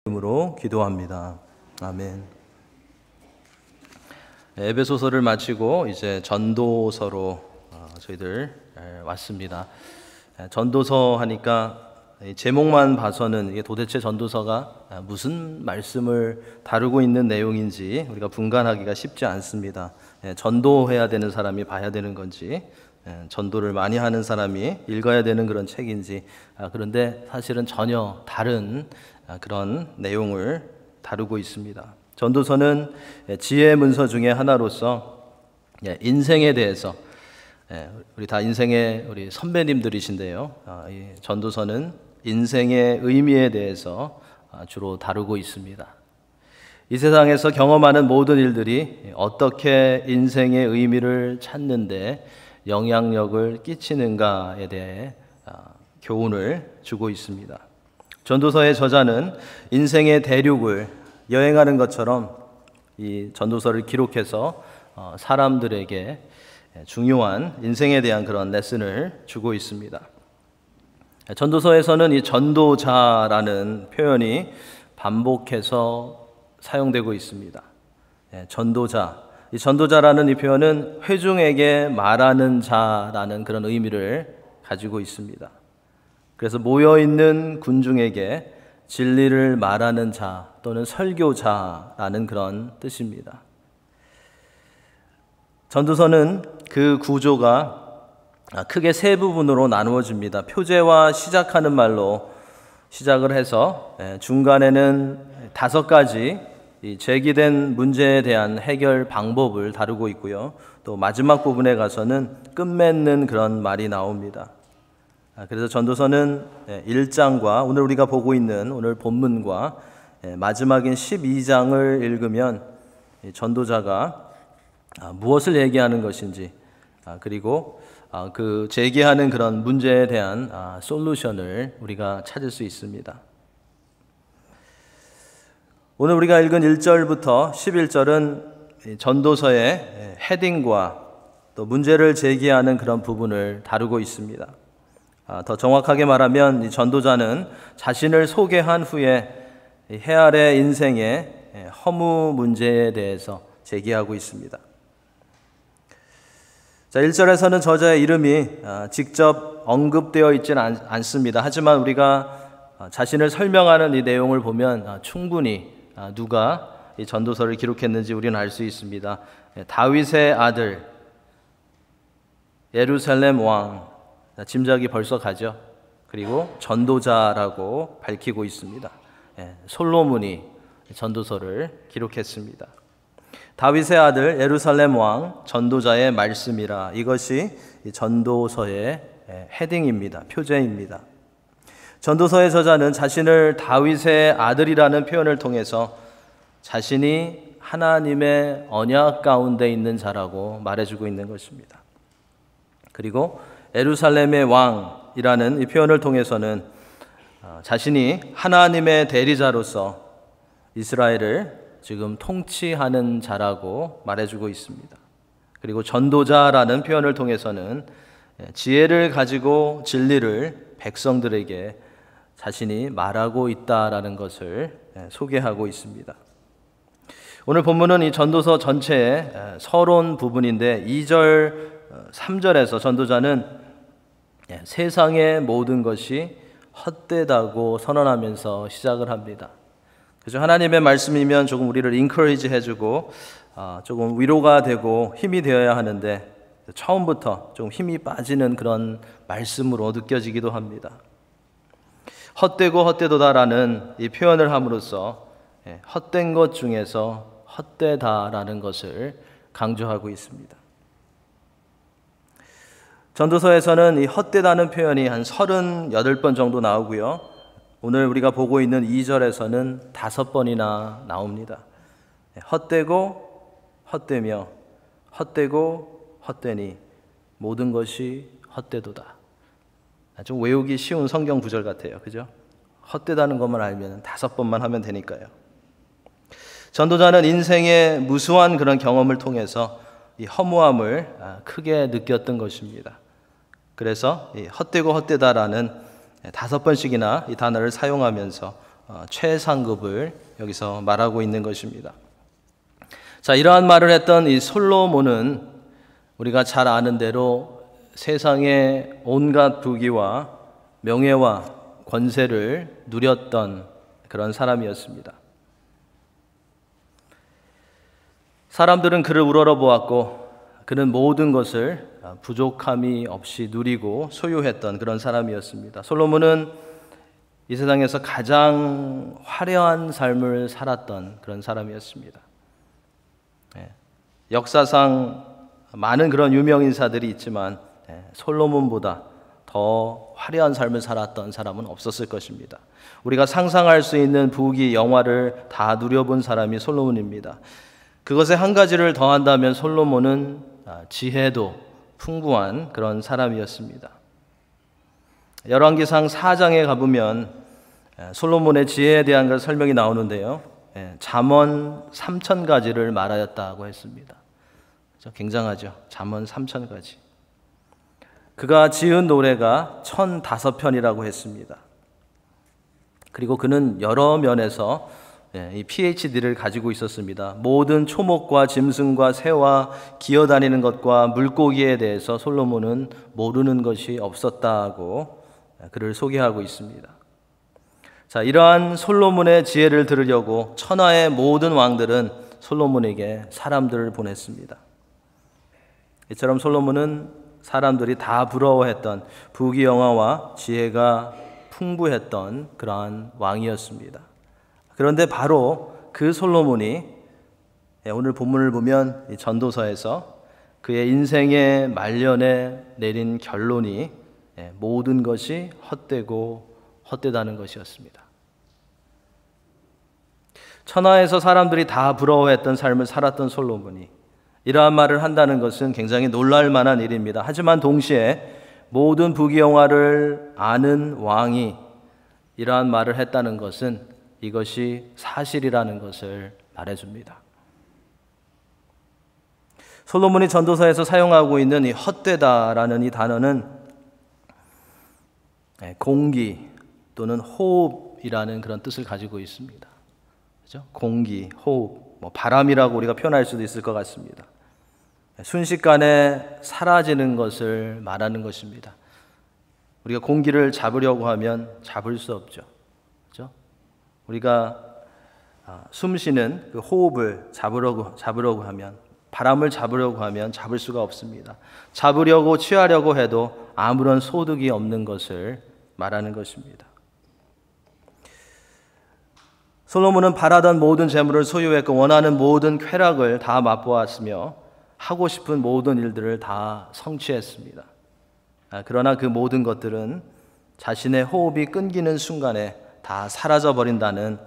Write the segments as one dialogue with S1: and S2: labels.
S1: 이름으로 기도합니다. 아멘. 에베소서를 마치고 이제 전도서로 저희들 왔습니다. 전도서 하니까 제목만 봐서는 이게 도대체 전도서가 무슨 말씀을 다루고 있는 내용인지 우리가 분간하기가 쉽지 않습니다. 전도해야 되는 사람이 봐야 되는 건지, 전도를 많이 하는 사람이 읽어야 되는 그런 책인지, 그런데 사실은 전혀 다른 그런 내용을 다루고 있습니다. 전도서는 지혜 문서 중에 하나로서 인생에 대해서, 우리 다 인생의 우리 선배님들이신데요, 이 전도서는 인생의 의미에 대해서 주로 다루고 있습니다. 이 세상에서 경험하는 모든 일들이 어떻게 인생의 의미를 찾는데 영향력을 끼치는가에 대해 교훈을 주고 있습니다. 전도서의 저자는 인생의 대륙을 여행하는 것처럼 이 전도서를 기록해서 사람들에게 중요한 인생에 대한 그런 레슨을 주고 있습니다. 전도서에서는 이 전도자라는 표현이 반복해서 사용되고 있습니다. 전도자, 이 전도자라는 이 표현은 회중에게 말하는 자라는 그런 의미를 가지고 있습니다. 그래서 모여있는 군중에게 진리를 말하는 자 또는 설교자라는 그런 뜻입니다. 전도서는 그 구조가 크게 세 부분으로 나누어집니다. 표제와 시작하는 말로 시작을 해서 중간에는 5가지 제기된 문제에 대한 해결 방법을 다루고 있고요. 또 마지막 부분에 가서는 끝맺는 그런 말이 나옵니다. 그래서 전도서는 1장과 오늘 우리가 보고 있는 오늘 본문과 마지막인 12장을 읽으면 전도자가 무엇을 얘기하는 것인지, 그리고 그 제기하는 그런 문제에 대한 솔루션을 우리가 찾을 수 있습니다. 오늘 우리가 읽은 1절부터 11절은 전도서의 헤딩과 또 문제를 제기하는 그런 부분을 다루고 있습니다. 더 정확하게 말하면 이 전도자는 자신을 소개한 후에 헤아래 인생의 허무 문제에 대해서 제기하고 있습니다. 자, 1절에서는 저자의 이름이 직접 언급되어 있지는 않습니다. 하지만 우리가 자신을 설명하는 이 내용을 보면 충분히 누가 이 전도서를 기록했는지 우리는 알 수 있습니다. 다윗의 아들, 예루살렘 왕, 짐작이 벌써 가죠. 그리고 전도자라고 밝히고 있습니다. 솔로몬이 전도서를 기록했습니다. 다윗의 아들 예루살렘 왕, 전도자의 말씀이라, 이것이 전도서의 헤딩입니다. 표제입니다. 전도서의 저자는 자신을 다윗의 아들이라는 표현을 통해서 자신이 하나님의 언약 가운데 있는 자라고 말해주고 있는 것입니다. 그리고 예루살렘의 왕이라는 이 표현을 통해서는 자신이 하나님의 대리자로서 이스라엘을 지금 통치하는 자라고 말해주고 있습니다. 그리고 전도자라는 표현을 통해서는 지혜를 가지고 진리를 백성들에게 자신이 말하고 있다라는 것을 소개하고 있습니다. 오늘 본문은 이 전도서 전체의 서론 부분인데 2절, 3절에서 전도자는 세상의 모든 것이 헛되다고 선언하면서 시작을 합니다. 그래서 하나님의 말씀이면 조금 우리를 인커리지 해주고 조금 위로가 되고 힘이 되어야 하는데 처음부터 좀 힘이 빠지는 그런 말씀으로 느껴지기도 합니다. 헛되고 헛되도다라는 이 표현을 함으로써 헛된 것 중에서 헛되다라는 것을 강조하고 있습니다. 전도서에서는 이 헛되다는 표현이 한 38번 정도 나오고요. 오늘 우리가 보고 있는 2절에서는 5번이나 나옵니다. 헛되고 헛되며 헛되고 헛되니 모든 것이 헛되도다. 좀 외우기 쉬운 성경 구절 같아요. 그죠? 헛되다는 것만 알면 5번만 하면 되니까요. 전도자는 인생의 무수한 그런 경험을 통해서 이 허무함을 크게 느꼈던 것입니다. 그래서 이 헛되고 헛되다라는 5번씩이나 이 단어를 사용하면서 최상급을 여기서 말하고 있는 것입니다. 자, 이러한 말을 했던 이 솔로몬은 우리가 잘 아는 대로 세상의 온갖 부귀와 명예와 권세를 누렸던 그런 사람이었습니다. 사람들은 그를 우러러보았고 그는 모든 것을 부족함이 없이 누리고 소유했던 그런 사람이었습니다. 솔로몬은 이 세상에서 가장 화려한 삶을 살았던 그런 사람이었습니다. 역사상 많은 그런 유명 인사들이 있지만 솔로몬보다 더 화려한 삶을 살았던 사람은 없었을 것입니다. 우리가 상상할 수 있는 부귀 영화를 다 누려본 사람이 솔로몬입니다. 그것에 한 가지를 더한다면 솔로몬은 지혜도 풍부한 그런 사람이었습니다. 열왕기상 4장에 가보면 솔로몬의 지혜에 대한 설명이 나오는데요. 잠언 3,000가지를 말하였다고 했습니다. 굉장하죠. 잠언 3,000가지. 그가 지은 노래가 1,005편이라고 했습니다. 그리고 그는 여러 면에서 이 PhD를 가지고 있었습니다. 모든 초목과 짐승과 새와 기어다니는 것과 물고기에 대해서 솔로몬은 모르는 것이 없었다고 그를 소개하고 있습니다. 자, 이러한 솔로몬의 지혜를 들으려고 천하의 모든 왕들은 솔로몬에게 사람들을 보냈습니다. 이처럼 솔로몬은 사람들이 다 부러워했던 부귀영화와 지혜가 풍부했던 그러한 왕이었습니다. 그런데 바로 그 솔로몬이 오늘 본문을 보면 이 전도서에서 그의 인생의 말년에 내린 결론이 모든 것이 헛되고 헛되다는 것이었습니다. 천하에서 사람들이 다 부러워했던 삶을 살았던 솔로몬이 이러한 말을 한다는 것은 굉장히 놀랄 만한 일입니다. 하지만 동시에 모든 부귀영화를 아는 왕이 이러한 말을 했다는 것은 이것이 사실이라는 것을 말해줍니다. 솔로몬이 전도서에서 사용하고 있는 이 헛되다라는 이 단어는 공기 또는 호흡이라는 그런 뜻을 가지고 있습니다. 그렇죠? 공기, 호흡, 바람이라고 우리가 표현할 수도 있을 것 같습니다. 순식간에 사라지는 것을 말하는 것입니다. 우리가 공기를 잡으려고 하면 잡을 수 없죠. 그렇죠? 우리가 숨 쉬는 그 호흡을 잡으려고 하면, 바람을 잡으려고 하면 잡을 수가 없습니다. 잡으려고 취하려고 해도 아무런 소득이 없는 것을 말하는 것입니다. 솔로몬은 바라던 모든 재물을 소유했고 원하는 모든 쾌락을 다 맛보았으며 하고 싶은 모든 일들을 다 성취했습니다. 그러나 그 모든 것들은 자신의 호흡이 끊기는 순간에 다 사라져버리는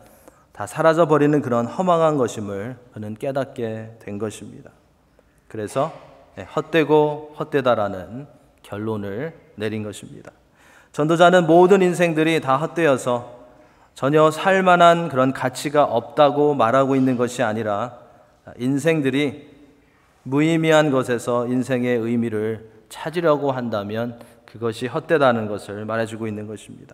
S1: 그런 허망한 것임을 그는 깨닫게 된 것입니다. 그래서 헛되고 헛되다라는 결론을 내린 것입니다. 전도자는 모든 인생들이 다 헛되어서 전혀 살만한 그런 가치가 없다고 말하고 있는 것이 아니라 인생들이 무의미한 것에서 인생의 의미를 찾으려고 한다면 그것이 헛되다는 것을 말해주고 있는 것입니다.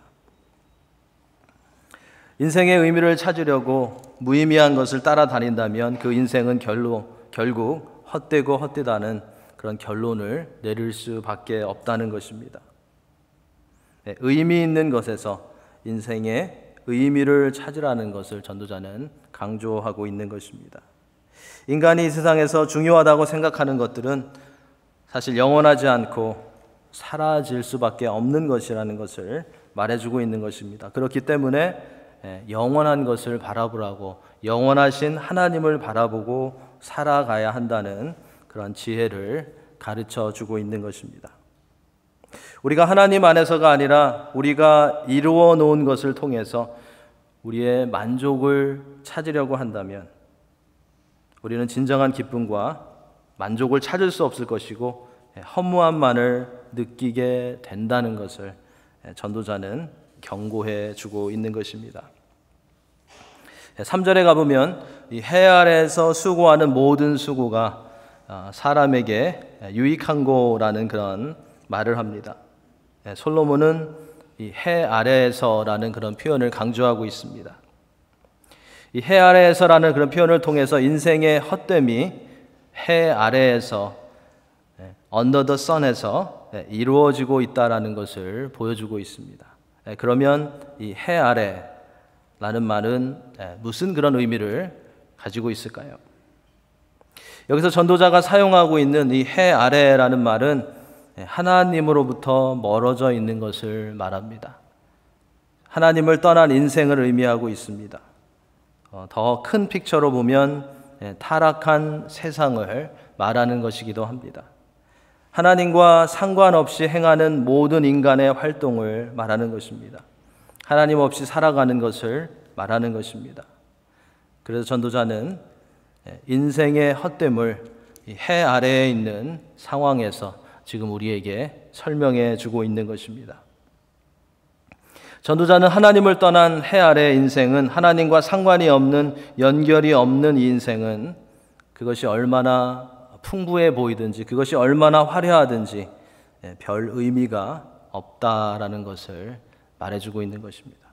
S1: 인생의 의미를 찾으려고 무의미한 것을 따라다닌다면 그 인생은 결국 헛되고 헛되다는 그런 결론을 내릴 수밖에 없다는 것입니다. 의미 있는 것에서 인생의 의미를 찾으라는 것을 전도자는 강조하고 있는 것입니다. 인간이 이 세상에서 중요하다고 생각하는 것들은 사실 영원하지 않고 사라질 수밖에 없는 것이라는 것을 말해주고 있는 것입니다. 그렇기 때문에 영원한 것을 바라보라고, 영원하신 하나님을 바라보고 살아가야 한다는 그런 지혜를 가르쳐 주고 있는 것입니다. 우리가 하나님 안에서가 아니라 우리가 이루어 놓은 것을 통해서 우리의 만족을 찾으려고 한다면 우리는 진정한 기쁨과 만족을 찾을 수 없을 것이고 허무함만을 느끼게 된다는 것을 전도자는 경고해 주고 있는 것입니다. 3절에 가보면 이 해 아래에서 수고하는 모든 수고가 사람에게 유익한 거라는 그런 말을 합니다. 솔로몬은 이 해 아래에서라는 그런 표현을 강조하고 있습니다. 이 해 아래에서라는 그런 표현을 통해서 인생의 헛됨이 해 아래에서 under the sun에서 이루어지고 있다라는 것을 보여주고 있습니다. 그러면 이 해 아래라는 말은 무슨 그런 의미를 가지고 있을까요? 여기서 전도자가 사용하고 있는 이 해 아래라는 말은 하나님으로부터 멀어져 있는 것을 말합니다. 하나님을 떠난 인생을 의미하고 있습니다. 더 큰 픽처로 보면 타락한 세상을 말하는 것이기도 합니다. 하나님과 상관없이 행하는 모든 인간의 활동을 말하는 것입니다. 하나님 없이 살아가는 것을 말하는 것입니다. 그래서 전도자는 인생의 헛됨을 해 아래에 있는 상황에서 지금 우리에게 설명해 주고 있는 것입니다. 전도자는 하나님을 떠난 해 아래의 인생은, 하나님과 상관이 없는, 연결이 없는 이 인생은 그것이 얼마나 풍부해 보이든지, 그것이 얼마나 화려하든지 별 의미가 없다라는 것을 말해주고 있는 것입니다.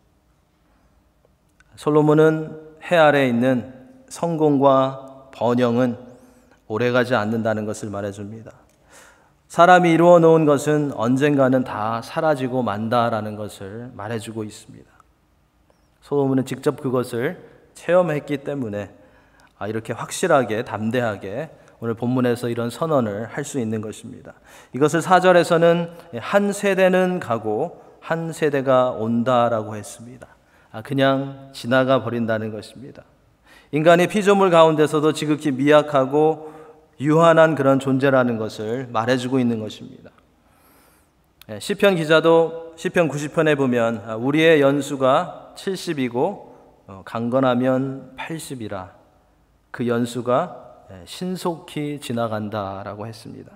S1: 솔로몬은 해 아래에 있는 성공과 번영은 오래가지 않는다는 것을 말해줍니다. 사람이 이루어 놓은 것은 언젠가는 다 사라지고 만다라는 것을 말해주고 있습니다. 솔로몬은 직접 그것을 체험했기 때문에 이렇게 확실하게 담대하게 오늘 본문에서 이런 선언을 할 수 있는 것입니다. 이것을 4절에서는 한 세대는 가고 한 세대가 온다라고 했습니다. 그냥 지나가 버린다는 것입니다. 인간이 피조물 가운데서도 지극히 미약하고 유한한 그런 존재라는 것을 말해주고 있는 것입니다. 시편 기자도 시편 90편에 보면 우리의 연수가 70이고 강건하면 80이라 그 연수가 신속히 지나간다라고 했습니다.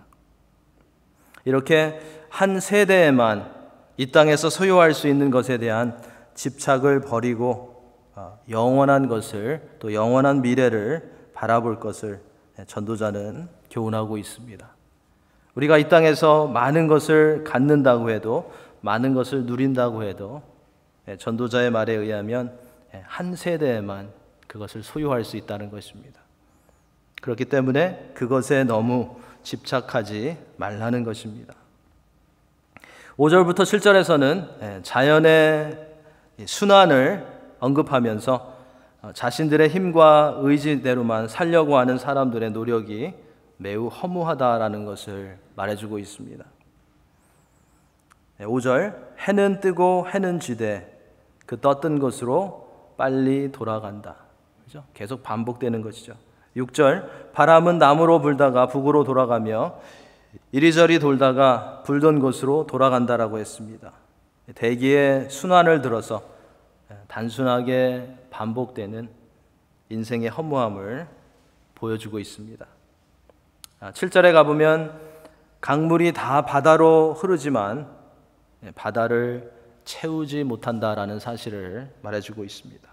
S1: 이렇게 한 세대에만 이 땅에서 소유할 수 있는 것에 대한 집착을 버리고 영원한 것을, 또 영원한 미래를 바라볼 것을 전도자는 교훈하고 있습니다. 우리가 이 땅에서 많은 것을 갖는다고 해도, 많은 것을 누린다고 해도 전도자의 말에 의하면 한 세대에만 그것을 소유할 수 있다는 것입니다. 그렇기 때문에 그것에 너무 집착하지 말라는 것입니다. 5절부터 7절에서는 자연의 순환을 언급하면서 자신들의 힘과 의지대로만 살려고 하는 사람들의 노력이 매우 허무하다라는 것을 말해주고 있습니다. 5절, 해는 뜨고 해는 지되 그 떴던 곳으로 빨리 돌아간다. 그죠? 계속 반복되는 것이죠. 6절, 바람은 남으로 불다가 북으로 돌아가며 이리저리 돌다가 불던 곳으로 돌아간다라고 했습니다. 대기의 순환을 들어서 단순하게 반복되는 인생의 허무함을 보여주고 있습니다. 7절에 가보면 강물이 다 바다로 흐르지만 바다를 채우지 못한다라는 사실을 말해주고 있습니다.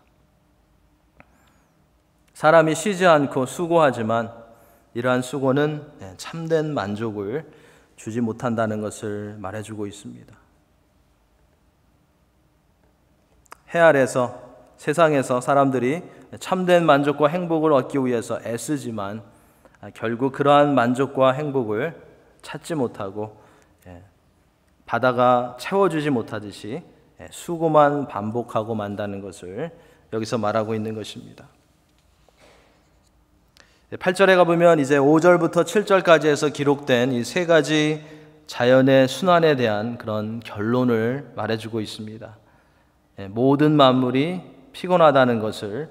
S1: 사람이 쉬지 않고 수고하지만 이러한 수고는 참된 만족을 주지 못한다는 것을 말해주고 있습니다. 해 아래서, 세상에서 사람들이 참된 만족과 행복을 얻기 위해서 애쓰지만 결국 그러한 만족과 행복을 찾지 못하고 바다가 채워주지 못하듯이 수고만 반복하고 만다는 것을 여기서 말하고 있는 것입니다. 8절에 가보면 이제 5절부터 7절까지 해서 기록된 이 세 가지 자연의 순환에 대한 그런 결론을 말해주고 있습니다. 모든 만물이 피곤하다는 것을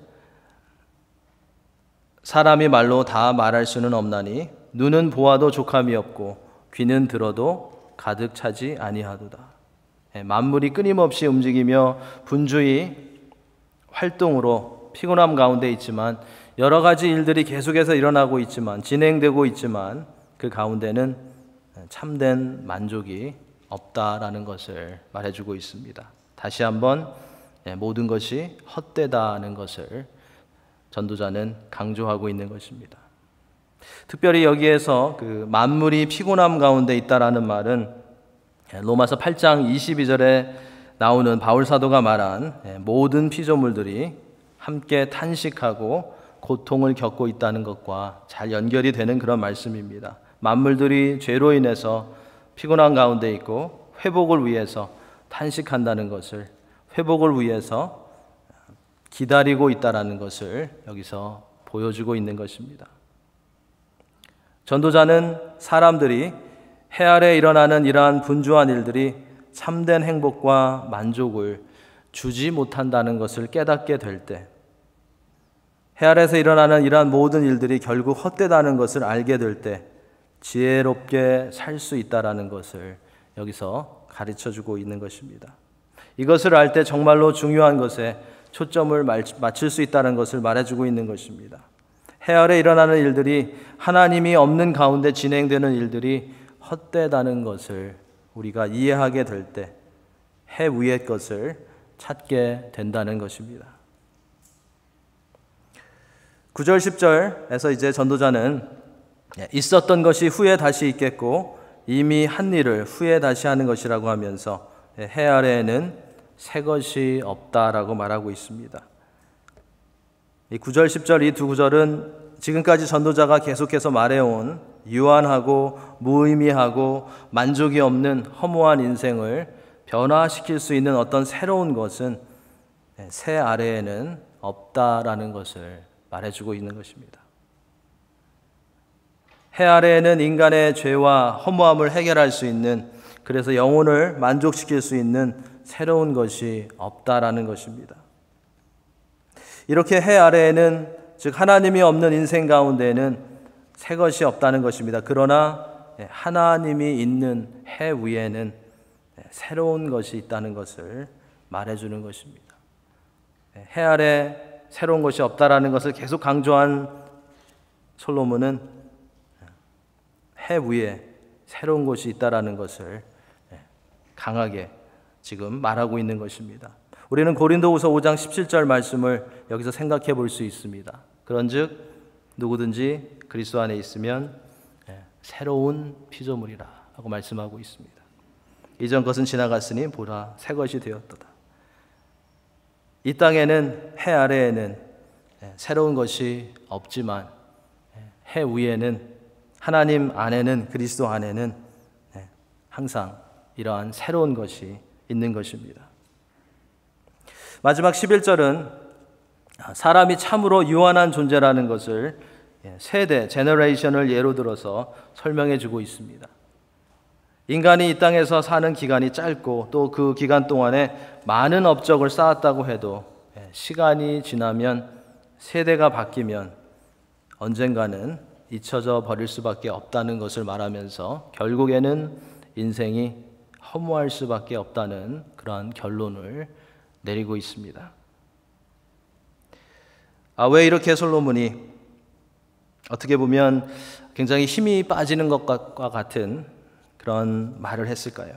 S1: 사람이 말로 다 말할 수는 없나니 눈은 보아도 족함이 없고 귀는 들어도 가득 차지 아니하도다. 만물이 끊임없이 움직이며 분주히 활동으로 피곤함 가운데 있지만, 여러 가지 일들이 계속해서 일어나고 있지만, 진행되고 있지만 그 가운데는 참된 만족이 없다라는 것을 말해주고 있습니다. 다시 한번 모든 것이 헛되다는 것을 전도자는 강조하고 있는 것입니다. 특별히 여기에서 그 만물이 피곤함 가운데 있다라는 말은 로마서 8장 22절에 나오는 바울 사도가 말한 모든 피조물들이 함께 탄식하고 고통을 겪고 있다는 것과 잘 연결이 되는 그런 말씀입니다. 만물들이 죄로 인해서 피곤한 가운데 있고 회복을 위해서 탄식한다는 것을, 회복을 위해서 기다리고 있다는 것을 여기서 보여주고 있는 것입니다. 전도자는 사람들이 해 아래 일어나는 이러한 분주한 일들이 참된 행복과 만족을 주지 못한다는 것을 깨닫게 될 때, 해 아래에서 일어나는 이러한 모든 일들이 결국 헛되다는 것을 알게 될 때 지혜롭게 살 수 있다는 것을 여기서 가르쳐주고 있는 것입니다. 이것을 알 때 정말로 중요한 것에 초점을 맞출 수 있다는 것을 말해주고 있는 것입니다. 해 아래 일어나는 일들이 하나님이 없는 가운데 진행되는 일들이 헛되다는 것을 우리가 이해하게 될 때 해 위의 것을 찾게 된다는 것입니다. 9절 10절에서 이제 전도자는 있었던 것이 후에 다시 있겠고 이미 한 일을 후에 다시 하는 것이라고 하면서 해 아래에는 새 것이 없다라고 말하고 있습니다. 이 9절 10절 이 두 구절은 지금까지 전도자가 계속해서 말해온 유한하고 무의미하고 만족이 없는 허무한 인생을 변화시킬 수 있는 어떤 새로운 것은 새 아래에는 없다라는 것을 말해주고 있는 것입니다. 해 아래에는 인간의 죄와 허무함을 해결할 수 있는, 그래서 영혼을 만족시킬 수 있는 새로운 것이 없다라는 것입니다. 이렇게 해 아래에는, 즉 하나님이 없는 인생 가운데에는 새 것이 없다는 것입니다. 그러나 하나님이 있는 해 위에는 새로운 것이 있다는 것을 말해주는 것입니다. 해 아래 새로운 것이 없다라는 것을 계속 강조한 솔로몬은 해 위에 새로운 것이 있다라는 것을 강하게 지금 말하고 있는 것입니다. 우리는 고린도후서 5장 17절 말씀을 여기서 생각해 볼 수 있습니다. 그런즉 누구든지 그리스도 안에 있으면 새로운 피조물이라 하고 말씀하고 있습니다. 이전 것은 지나갔으니 보라 새 것이 되었도다. 이 땅에는, 해 아래에는 새로운 것이 없지만 해 위에는, 하나님 안에는, 그리스도 안에는 항상 이러한 새로운 것이 있는 것입니다. 마지막 11절은 사람이 참으로 유한한 존재라는 것을 세대, 제너레이션을 예로 들어서 설명해 주고 있습니다. 인간이 이 땅에서 사는 기간이 짧고 또 그 기간 동안에 많은 업적을 쌓았다고 해도 시간이 지나면, 세대가 바뀌면 언젠가는 잊혀져 버릴 수밖에 없다는 것을 말하면서 결국에는 인생이 허무할 수밖에 없다는 그러한 결론을 내리고 있습니다. 왜 이렇게 솔로몬이 어떻게 보면 굉장히 힘이 빠지는 것과 같은 그런 말을 했을까요?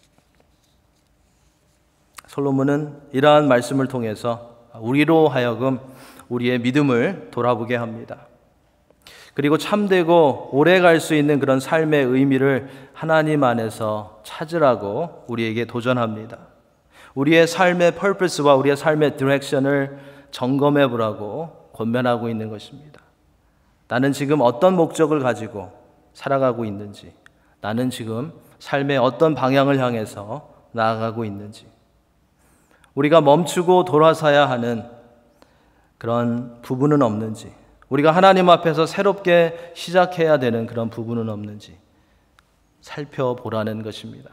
S1: 솔로몬은 이러한 말씀을 통해서 우리로 하여금 우리의 믿음을 돌아보게 합니다. 그리고 참되고 오래 갈 수 있는 그런 삶의 의미를 하나님 안에서 찾으라고 우리에게 도전합니다. 우리의 삶의 purpose와 우리의 삶의 디렉션을 점검해 보라고 권면하고 있는 것입니다. 나는 지금 어떤 목적을 가지고 살아가고 있는지, 나는 지금 삶의 어떤 방향을 향해서 나아가고 있는지, 우리가 멈추고 돌아서야 하는 그런 부분은 없는지, 우리가 하나님 앞에서 새롭게 시작해야 되는 그런 부분은 없는지 살펴보라는 것입니다.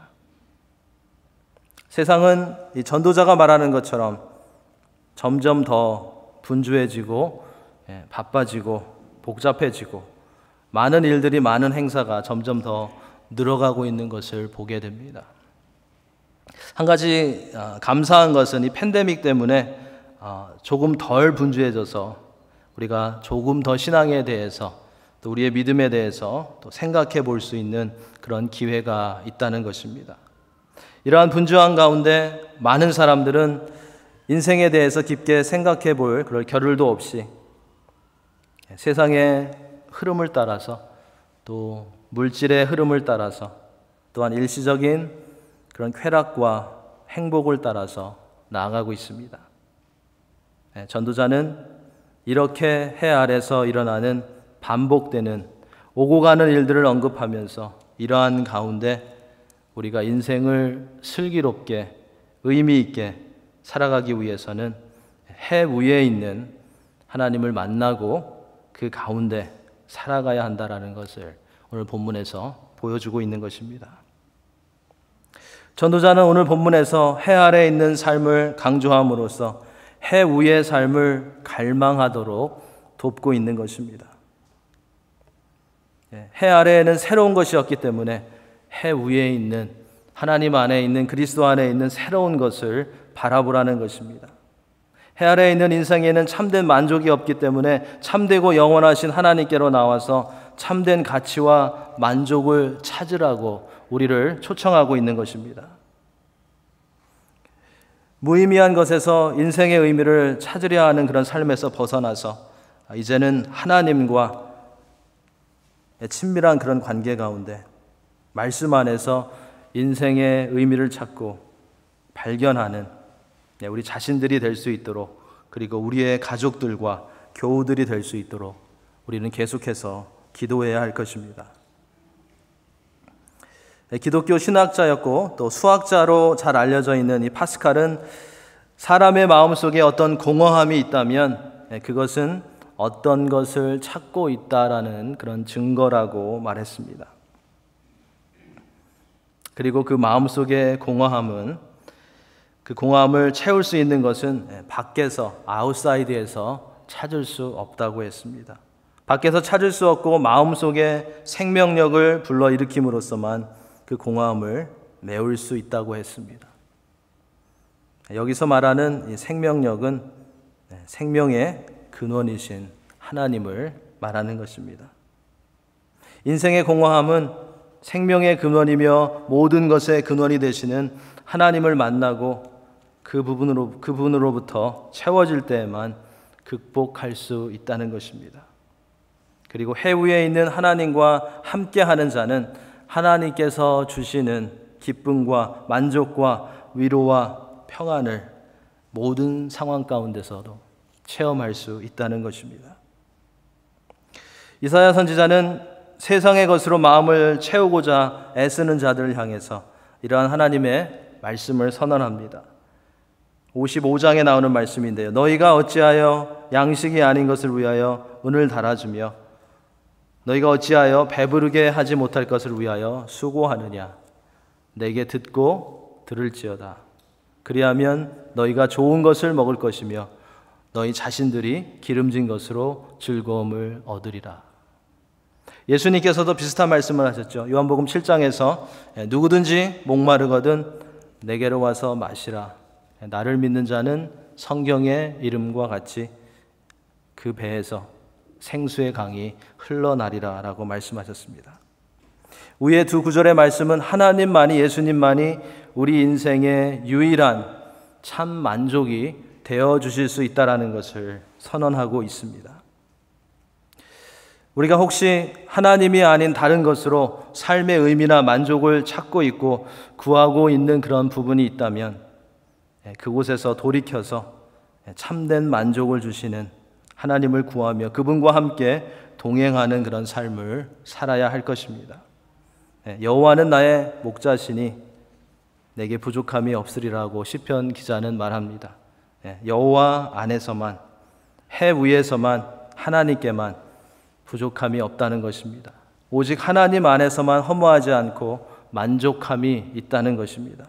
S1: 세상은 이 전도자가 말하는 것처럼 점점 더 분주해지고 바빠지고 복잡해지고 많은 일들이, 많은 행사가 점점 더 늘어가고 있는 것을 보게 됩니다. 한 가지 감사한 것은 이 팬데믹 때문에 조금 덜 분주해져서 우리가 조금 더 신앙에 대해서 또 우리의 믿음에 대해서 또 생각해 볼 수 있는 그런 기회가 있다는 것입니다. 이러한 분주한 가운데 많은 사람들은 인생에 대해서 깊게 생각해 볼 그럴 겨를도 없이 세상의 흐름을 따라서, 또 물질의 흐름을 따라서, 또한 일시적인 그런 쾌락과 행복을 따라서 나아가고 있습니다. 전도자는 이렇게 해 아래서 일어나는 반복되는 오고 가는 일들을 언급하면서 이러한 가운데 우리가 인생을 슬기롭게 의미 있게 살아가기 위해서는 해 위에 있는 하나님을 만나고 그 가운데 살아가야 한다라는 것을 오늘 본문에서 보여주고 있는 것입니다. 전도자는 오늘 본문에서 해 아래에 있는 삶을 강조함으로써 해 위의 삶을 갈망하도록 돕고 있는 것입니다. 해 아래에는 새로운 것이었기 때문에 해 위에 있는 하나님 안에 있는 그리스도 안에 있는 새로운 것을 바라보라는 것입니다. 해 아래에 있는 인생에는 참된 만족이 없기 때문에 참되고 영원하신 하나님께로 나와서 참된 가치와 만족을 찾으라고 우리를 초청하고 있는 것입니다. 무의미한 것에서 인생의 의미를 찾으려 하는 그런 삶에서 벗어나서 이제는 하나님과 친밀한 그런 관계 가운데 말씀 안에서 인생의 의미를 찾고 발견하는 우리 자신들이 될 수 있도록, 그리고 우리의 가족들과 교우들이 될 수 있도록 우리는 계속해서 기도해야 할 것입니다. 기독교 신학자였고 또 수학자로 잘 알려져 있는 이 파스칼은 사람의 마음속에 어떤 공허함이 있다면 그것은 어떤 것을 찾고 있다라는 그런 증거라고 말했습니다. 그리고 그 마음속의 공허함은, 그 공허함을 채울 수 있는 것은 밖에서, 아웃사이드에서 찾을 수 없다고 했습니다. 밖에서 찾을 수 없고 마음속에 생명력을 불러일으킴으로써만 그 공허함을 메울 수 있다고 했습니다. 여기서 말하는 이 생명력은 생명의 근원이신 하나님을 말하는 것입니다. 인생의 공허함은 생명의 근원이며 모든 것의 근원이 되시는 하나님을 만나고 그분으로부터 채워질 때에만 극복할 수 있다는 것입니다. 그리고 해 위에 있는 하나님과 함께하는 자는 하나님께서 주시는 기쁨과 만족과 위로와 평안을 모든 상황 가운데서도 체험할 수 있다는 것입니다. 이사야 선지자는 세상의 것으로 마음을 채우고자 애쓰는 자들을 향해서 이러한 하나님의 말씀을 선언합니다. 55장에 나오는 말씀인데요. 너희가 어찌하여 양식이 아닌 것을 위하여 은을 달아주며 너희가 어찌하여 배부르게 하지 못할 것을 위하여 수고하느냐. 내게 듣고 들을지어다. 그리하면 너희가 좋은 것을 먹을 것이며 너희 자신들이 기름진 것으로 즐거움을 얻으리라. 예수님께서도 비슷한 말씀을 하셨죠. 요한복음 7장에서 누구든지 목마르거든 내게로 와서 마시라. 나를 믿는 자는 성경의 이름과 같이 그 배에서 생수의 강이 흘러나리라 라고 말씀하셨습니다. 위의 두 구절의 말씀은 하나님만이, 예수님만이 우리 인생의 유일한 참 만족이 되어주실 수 있다는 것을 선언하고 있습니다. 우리가 혹시 하나님이 아닌 다른 것으로 삶의 의미나 만족을 찾고 있고 구하고 있는 그런 부분이 있다면 그곳에서 돌이켜서 참된 만족을 주시는 하나님을 구하며 그분과 함께 동행하는 그런 삶을 살아야 할 것입니다. 여호와는 나의 목자시니 내게 부족함이 없으리라고 시편 기자는 말합니다. 여호와 안에서만, 해 위에서만, 하나님께만 부족함이 없다는 것입니다. 오직 하나님 안에서만 허무하지 않고 만족함이 있다는 것입니다.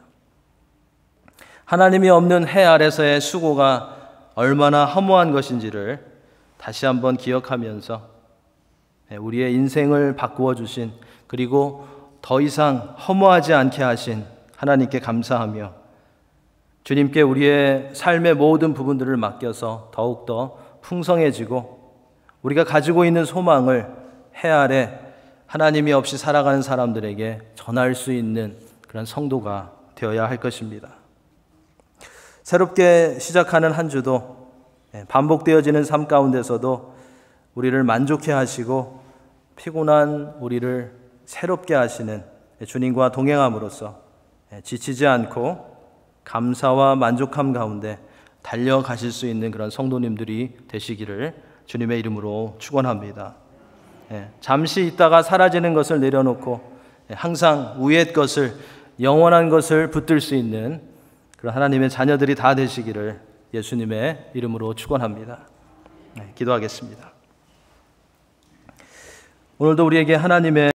S1: 하나님이 없는 해 아래서의 수고가 얼마나 허무한 것인지를 다시 한번 기억하면서 우리의 인생을 바꾸어 주신, 그리고 더 이상 허무하지 않게 하신 하나님께 감사하며 주님께 우리의 삶의 모든 부분들을 맡겨서 더욱더 풍성해지고 우리가 가지고 있는 소망을 해 아래 하나님이 없이 살아가는 사람들에게 전할 수 있는 그런 성도가 되어야 할 것입니다. 새롭게 시작하는 한 주도 반복되어지는 삶 가운데서도 우리를 만족해 하시고 피곤한 우리를 새롭게 하시는 주님과 동행함으로써 지치지 않고 감사와 만족함 가운데 달려가실 수 있는 그런 성도님들이 되시기를 주님의 이름으로 축원합니다. 잠시 있다가 사라지는 것을 내려놓고 항상 위의 것을, 영원한 것을 붙들 수 있는 그런 하나님의 자녀들이 다 되시기를 예수님의 이름으로 축원합니다. 기도하겠습니다. 오늘도 우리에게 하나님의